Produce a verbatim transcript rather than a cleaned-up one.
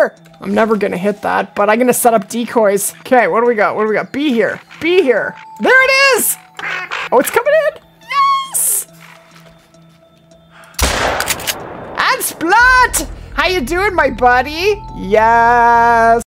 here. I'm never gonna hit that, but I'm gonna set up decoys. Okay, what do we got? What do we got? Be here. Be here. There it is. Oh, it's coming in. Yes. And Splat. How you doing, my buddy? Yes.